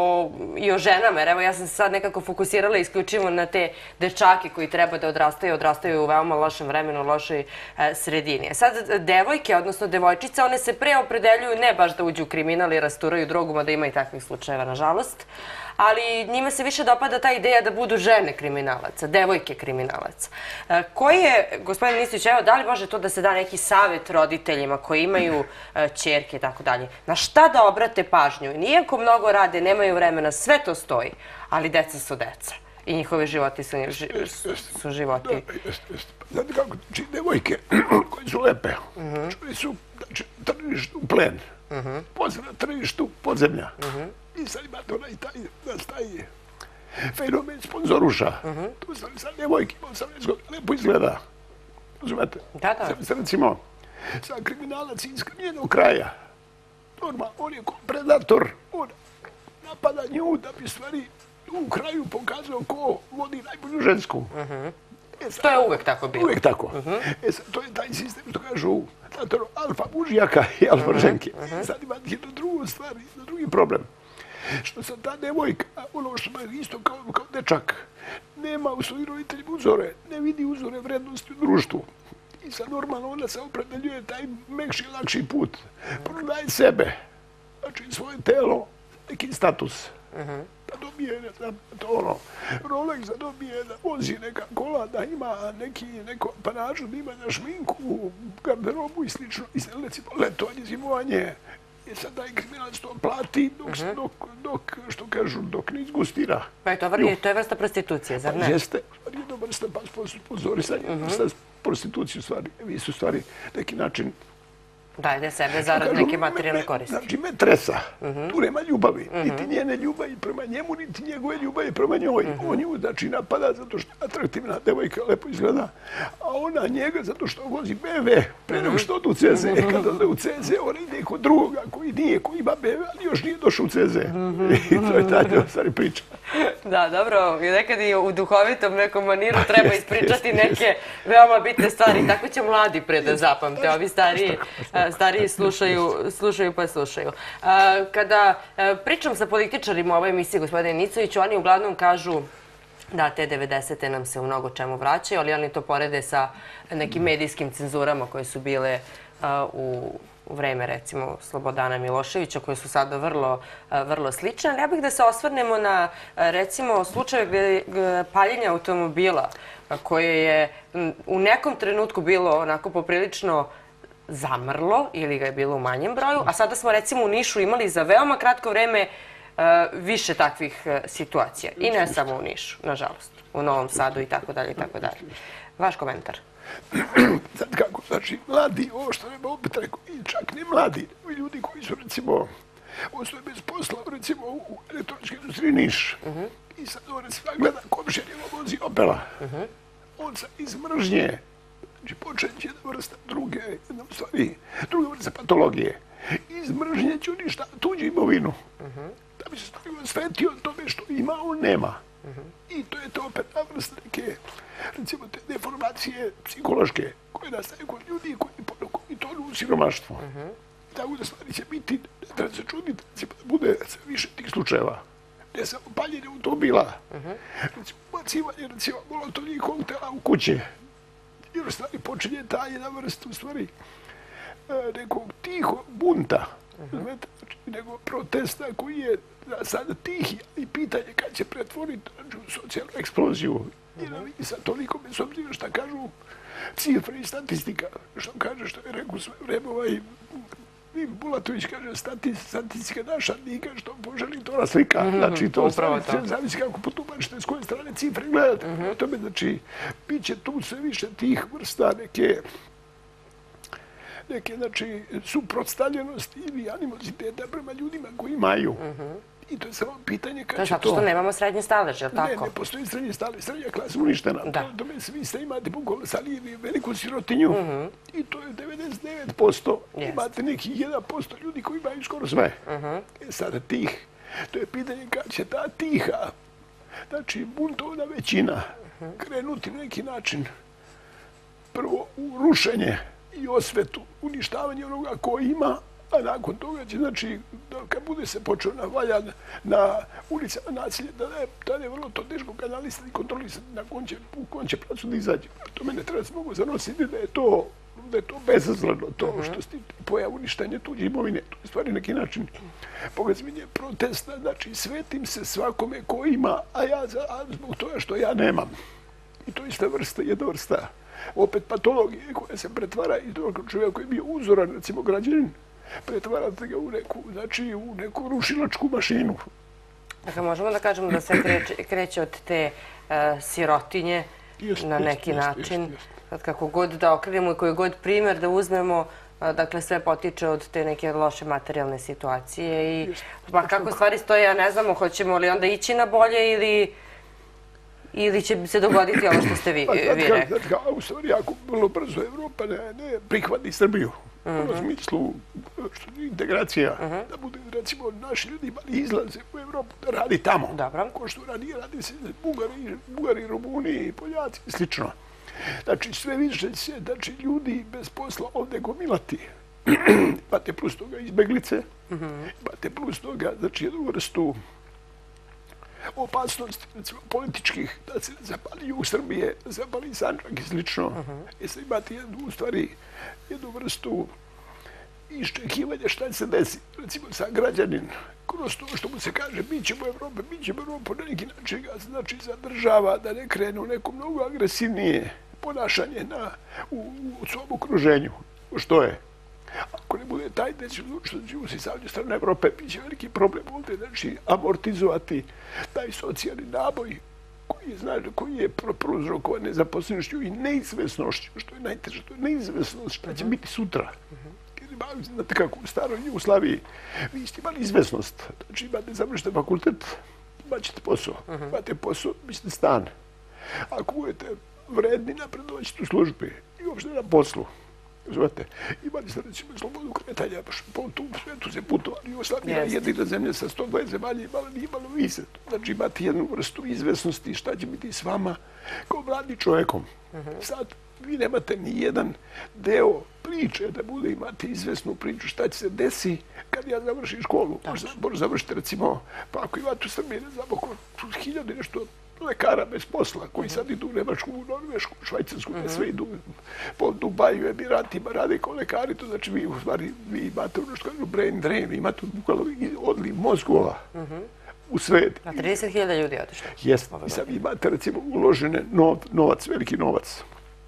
i o ženama, jer evo ja sam se sad nekako fokusirala isključivo na te dečake koji treba da odrastaju, odrastaju u veoma lošem vremenu, u lošoj sredini. Sad, devojke, odnosno devojčice, one se pre opredeljuju ne baš da uđu u kriminal i rasturaju drogu, mada ima i takvih slučajeva, nažalost. Ali njima se više dopada ta ideja da budu žene kriminalaca, devojke kriminalaca. Koji je, gospodin Nistović, evo, da li može to da se da neki savjet roditeljima koji imaju ćerke i tako dalje? Na šta da obrate pažnju? Nijako mnogo rade, nemaju vremena, sve to stoji, ali deca su deca. I njihove životi su životi. Znate kako, znači, devojke koje su lepe, čuli su tržištu plen, posle na tržištu podzemlja. I sad imate onaj taj fenomen sponzoruša. Tu sam sad devojke, osamnaest godina, lepo izgleda. Razumete? Da, da. Sad recimo, sad kriminalac iz njenog kraja. Normalno, on je kao predator, on napada nju da bi stvari u kraju pokazao ko vodi najbolju žensku. To je uvek tako bilo. Uvek tako. E sad, to je taj sistem što kažu alfa mužjaka i alfa ženke. Sad imate jednu drugu stvar, jedan drugi problem. Što sad ta devojka, ono što je isto kao dečak, nema u svojim roditeljima uzore, ne vidi uzore vrednosti u društvu. I sad normalno ona se opredeljuje taj mekši, lakši put. Prodaje sebe, znači svoje telo, neki status. Da dobije, to ono, Rolex da dobije, da vozi neka kola, da ima neki, neko apanažu, da ima na šminku, garderobu i slično. I sad recimo letovanje, zimovanje. I sad taj kriminalac to plati dok, što kažu, dok ne izgustira. To je vrsta prostitucije, zar ne? Jeste, jedna vrsta pozorisanja, vrsta prostitucije u stvari. Vi su u stvari neki način... Dajde sebe zarad neke materijalne koristi. Znači, metresa. Tu nema ljubavi. Niti njene ljubavi prema njemu, niti njegove ljubavi prema njoj. On nju, znači, napada zato što je atraktivna devojka, lepo izgleda. A ona njega zato što vozi B M W. Pre nego što ode u C Z. Kada ode u C Z, ona ide kod drugoga koji nije, koji ima B M W, ali još nije došao u C Z. I to je ta stvari priča. Da, dobro. Nekad i u duhovitom nekom maniru treba ispričati neke veoma bitne stvari. Tako će mladi pre da zapamte. Ovi stariji stariji slušaju pa slušaju. Kada pričam sa političarima u ovoj emisiji, gospodine Nicoviću, oni uglavnom kažu da te devedesete nam se u mnogo čemu vraćaju, ali oni to porede sa nekim medijskim cenzurama koje su bile u vreme, recimo, Slobodana Miloševića, koje su sada vrlo slične. Ali ja bih da se osvrnemo na, recimo, slučaj paljenja automobila, koje je u nekom trenutku bilo onako poprilično zamrlo ili ga je bilo u manjem broju, a sada smo recimo u Nišu imali za veoma kratko vreme više takvih situacija. I ne samo u Nišu, nažalost. U Novom Sadu i tako dalje i tako dalje. Vaš komentar? Znate kako, znači, mladi, ovo što nema opet rekao, i čak ne mladi, ljudi koji su, recimo, ostaje bez posla, recimo, u elektroničkoj industriji Niš. I sad on recimo gleda komšija njegov vozi Opela. On sad iz mržnje, znači počet će jedna vrsta druge, jedna stvari, druga vrsta patologije. Iz mržnje će uništavati tuđu imovinu. Da bi se stvari osvetio tome što ima, on nema. I to je to opet navrst neke, recimo, te deformacije psihološke koje nastaju kod ljudi koji tonu u siromaštvo. Tako da stvari će biti, ne treba se čuditi, da bude sve više tih slučajeva. Ne samo paljenje automobila, recimo, bacivanje, recimo, molotovnih koktela u kuće. Jer stvari počinje ta jedna vrsta, u stvari, nekog tihog bunta, nego protesta koji je sada tihi, i pitanje kad će pretvoriti u socijalnu eksploziju. I sad toliko, bez obzira šta kažu cifre i statistika, što kaže, što je rekao sve vreme ovaj Bulatović, kaže, statistika naša, nije kaže što poželi to na slika. Znači, to zavisi kako potumačite s koje strane cifre gledate. O tome, znači, bit će tu sve više tih vrsta neke neke, znači, suprotstavljenosti ili animoziteta prema ljudima koji imaju. I to je samo pitanje kad će to... Zato što nemamo srednje stalež, je li tako? Ne, ne postoji srednje stalež. Srednja klasa uništena. Tome vi ste imate bukvalno salijevi veliku sirotinju i to je devedeset devet posto. Imate nekih jedan posto ljudi koji imaju skoro sve. E sada tih, to je pitanje kad će ta tiha, znači buntovna većina, krenuti na neki način prvo u rušenje i osvetu, uništavanje onoga ko ima, a nakon toga će, znači, kad bude se počeo navaljan na ulicama nasilje, da je vrlo to teško kanalisati i kontrolisati na kom će pracu da izađe. To mene treba se mogu zanositi da je to da je to bezazleno, to što se pojav uništanje tuđe imovine. To je stvari neki način pogazminje protesta, znači svetim se svakome ko ima, a ja zbog toga što ja nemam. I to je ista vrsta, jedna vrsta opet patologije koja se pretvara iz drugog čovjeka koji je bio uzoran, recimo građanin, pretvarate ga u neku, znači, u neku rušilačku mašinu. Dakle, možemo da kažemo da se kreće od te sirotinje na neki način. Kako god da okrenemo i koji god primjer da uzmemo, dakle, sve potiče od te neke loše materijalne situacije. I pa kako stvari stoje, ja ne znamo, hoćemo li onda ići na bolje ili ili će se dogoditi ovo što ste vi rekli? U stvari, jako vrlo brzo Evropa ne prihvati Srbiju. U smislu integracija, da bude, recimo, naši ljudi imali izlaze u Evropu da radi tamo. Ko što radi, radi se Bugari, Rumuni, Poljaci i slično. Znači, sve više će, znači, ljudi bez posla ovdje gomilati. Imate plus toga izbeglice, imate plus toga, znači, jednu vrstu opasnosti, recimo, političkih, da se zapali u Srbije, zapali Sandžak i slično. I sad imate jednu, u stvari, jednu vrstu iščekivanja šta će se desi. Recimo, sa građanin, kroz to što mu se kaže, mi ćemo Evrope, mi ćemo Evropu, na neki način ga znači zadržava da ne krenu neko mnogo agresivnije ponašanje u svom okruženju. Što je? Ako ne bude taj deci što će u sisavlju strane Evrope, bit će veliki problem ovdje, znači amortizovati taj socijalni naboj koji je prouzrokovan nezaposlenošću i neizvesnošću, što je najteže, to je neizvesnost šta će biti sutra. Znate kako, u staroj Jugoslaviji vi ste imali izvesnost, znači imate završite fakultet, imat ćete posao, imate posao, mislite stan. Ako budete vredni, napredovaćete u službi i uopšte na poslu. Znate, imali ste, recimo, slobodu kretanja, po tu svetu se putovali. Jugoslavija je jedina zemlja sa sto dvadeset zemalja imala, nije imalo vize. Znači, imate jednu vrstu izvesnosti šta će biti s vama kao mladim čovjekom. Sad, vi nemate ni jedan deo priče da bude imati izvesnu priču šta će se desi kad ja završim školu. Možda završite, recimo, pa ako imate u Srbiji, ne znam, oko hiljade nešto lekara bez posla, koji sad idu u Nemačku, u Norvešku, u Švajcarsku, ne sve idu po Dubaju, Emiratima, rade kao lekari, to znači vi u stvari imate ono što kažu brain drain, vi imate odliv mozgova u svet. A trideset hiljada ljudi je otišlo. Jeste. I sad vi imate, recimo, uložene novac, veliki novac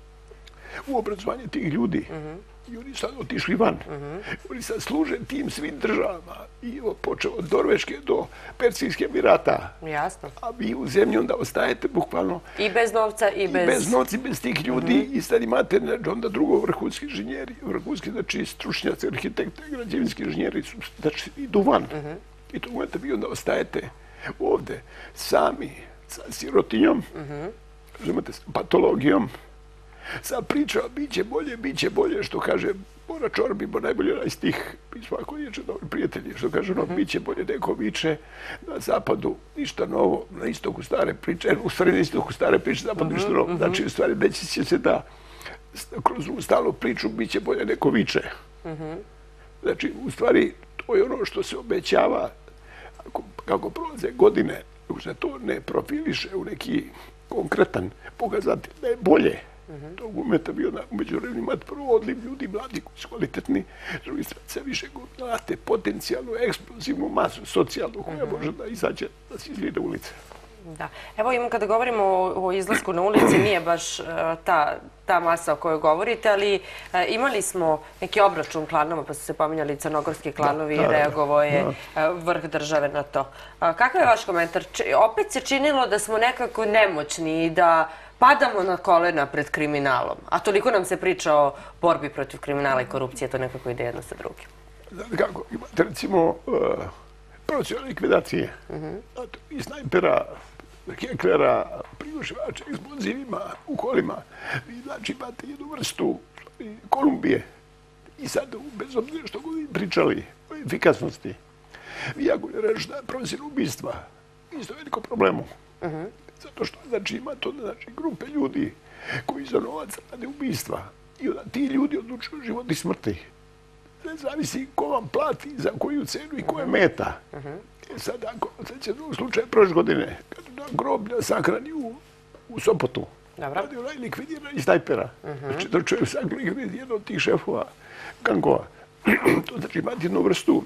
u obrazovanje tih ljudi. I oni sad otišli van. Oni sad služe tim svim državama. I počeo od Norveške do Persijske Emirata. Jasno. A vi u zemlji onda ostajete bukvalno... I bez novca, i bez... I bez novca, i bez tih ljudi. I sad imate onda drugo vrhunski inženjeri. Vrhunski, znači, stručnjaci, arhitekte, građevinski inženjeri su, znači, idu van. I to umete vi onda ostajete ovde sami sa sirotinjom, razumete, s patologijom. Sad priča, bit će bolje, bit će bolje, što kaže Bora Čorbi, bo najbolje onaj stih, mi smo ako je dobri prijatelji, što kaže ono, bit će bolje, neko viče na zapadu, ništa novo, na istoku stare priče, u stvari na istoku stare priče, zapadu ništa novo, znači u stvari deći će se da kroz ovu stalnu priču bit će bolje, neko viče. Znači, u stvari, to je ono što se obećava, kako prolaze godine, dok se to ne profiliše u neki konkretan pokazatelj da je bolje. Tog momenta bio na međuvremenu imati prvo odliv ljudi, mladi koji su kvalitetni, s druge strane sve više gledate potencijalnu, eksplozivnu masu socijalnu koja može da izađe, da se izgleda ulice. Da. Evo imam, kada govorimo o izlasku na ulici, nije baš ta masa o kojoj govorite, ali imali smo neki obračun klanova, pa su se pominjali crnogorski klanovi i reagovao je vrh države na to. Kakav je vaš komentar? Opet se činilo da smo nekako nemoćni i da padamo na kolena pred kriminalom, a toliko nam se priča o borbi protiv kriminala i korupcije, to nekako ide jedno sa drugim. Znate kako, imate recimo profesionalne likvidacije, i snajpera, heklera, prigušivača eksplozivima u kolima. Vi znači imate jednu vrstu Kolumbije i sad, bez obzira što god im pričali o efikasnosti, vi ako ne rešite profesionalno ubistva, isto veliko problemu. Zato što znači ima to znači grupe ljudi koji za novac rade ubistva i onda ti ljudi odlučuju život i smrti. Ne zavisi ko vam plati, za koju cenu i ko je meta. Sad, ako se drugog slučaja prošle godine, kad na groblja sahrani u Sopotu, radi onaj likvidirani snajpera. Znači, to čovjek sak likvidira jedan od tih šefova gangova. To znači imati jednu vrstu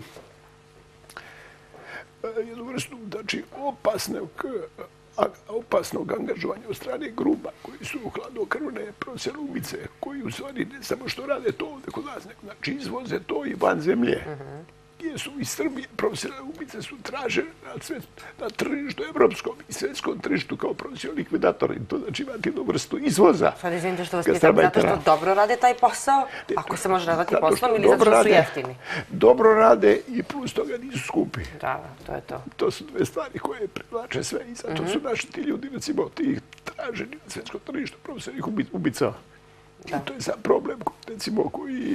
jednu vrstu, znači, opasnog opasnog angažovanja od strane grupa koji su hladnokrvne profesionalne ubice, koji u stvari ne samo što rade to ovdje kod nas, znači izvoze to i van zemlje. Gdje su iz Srbije profesionalne ubice su tražene na tržištu evropskom i svjetskom tržištu kao profesionalni likvidatori. To znači imati jednu vrstu izvoza. Sad izvinite što vas pitam, zato što dobro rade taj posao, ako se može nazvati poslom ili zato što su jeftini? Dobro rade i plus toga nisu skupi. Da, to je to. To su dve stvari koje privlače sve i zato su naši ti ljudi, recimo, ti traženi na svjetskom tržištu profesionalnih ubica. I to je sad problem, recimo, koji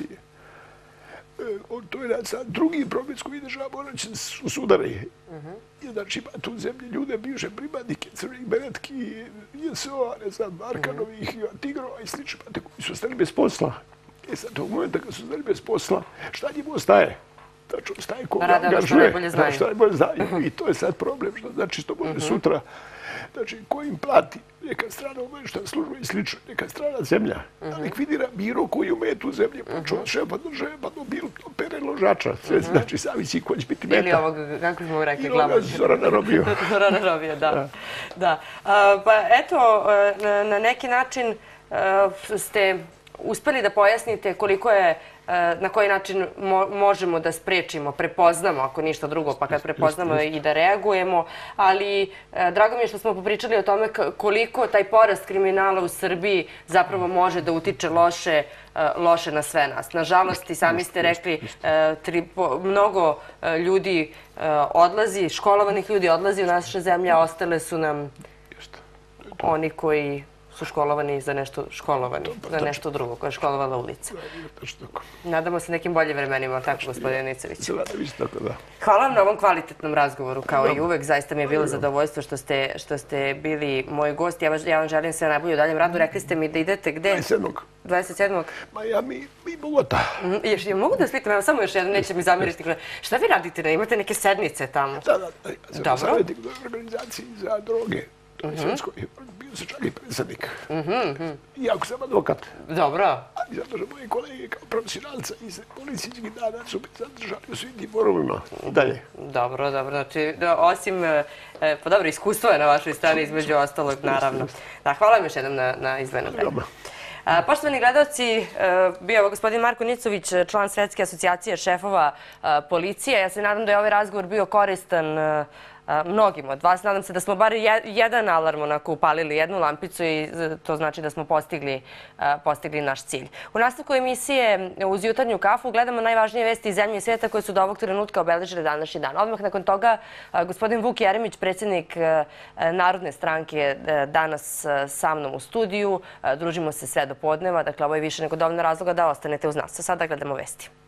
to je sad drugi problem s koji država mora će se sudari. Znači ima tu zemlje ljude, bivše pripadnike, crvenih beretki, J S O-a, ne znam, Arkanovih, Tigrova i slično, koji su ostali bez posla. E sad, tog momenta kad su ostali bez posla, šta njim ostaje? Znači, ostaje koga angažuje. Što najbolje znaju. I to je sad problem, što znači što može sutra. Znači, ko im plati, neka strana obavještajna služba i slično, neka strana zemlja, da likvidira biro koji ume tu zemlje, počeo od šefa države, pa do bilo to pere ložača. Sve znači, zavisi ko će biti meta. Ili ovog, kako smo rekli, glavnog. Ili ovog Zorana Robio. Zorana Robio, da. Da. Pa eto, na neki način ste uspeli da pojasnite koliko je, na koji način možemo da sprečimo, prepoznamo, ako ništa drugo, pa kad prepoznamo i da reagujemo, ali drago mi je što smo popričali o tome koliko taj porast kriminala u Srbiji zapravo može da utiče loše loše na sve nas. Nažalost, i sami ste rekli, mnogo ljudi odlazi, školovanih ljudi odlazi u naše zemlje, a ostale su nam oni koji su školovani za nešto školovani, za nešto drugo, koja je školovala ulica. Nadamo se nekim boljim vremenima, tako gospodine Nicović. Hvala vam na ovom kvalitetnom razgovoru, kao i uvek. Zaista mi je bilo zadovoljstvo što ste bili moj gost. Ja vam želim sve najbolje u daljem radu. Rekli ste mi da idete gde? dvadeset sedmog dvadeset sedmog Miami i Bogota. Ja mogu da vas pitam, evo samo još jedno, neće mi zamiriti. Šta vi radite? Imate neke sednice tamo? Da, da. Ja sam savjetnik u organizaciji za droge. Bio se čak i predsjednik. Iako sam advokat. Dobro. Ali zato što moji kolege kao profesionalca iz policijskih dana su me zadržali u svim tim forumima. Dalje. Dobro, dobro. Znači, osim, pa dobro, iskustvo je na vašoj strani između ostalog, naravno. Da, hvala vam još jednom na izdvojenom vremenu. Poštovani gledalci, bio je gospodin Marko Nicović, član Svetske asocijacije šefova policije. Ja se nadam da je ovaj razgovor bio koristan mnogim od vas. Nadam se da smo bar jedan alarm onako upalili, jednu lampicu i to znači da smo postigli, postigli naš cilj. U nastavku emisije uz jutarnju kafu gledamo najvažnije vesti iz zemlje i svijeta koje su do ovog trenutka obeležile današnji dan. Odmah nakon toga gospodin Vuk Jeremić, predsjednik Narodne stranke, danas sa mnom u studiju. Družimo se sve do podneva. Dakle, ovo je više nego dovoljno razloga da ostanete uz nas. Sada gledamo vesti.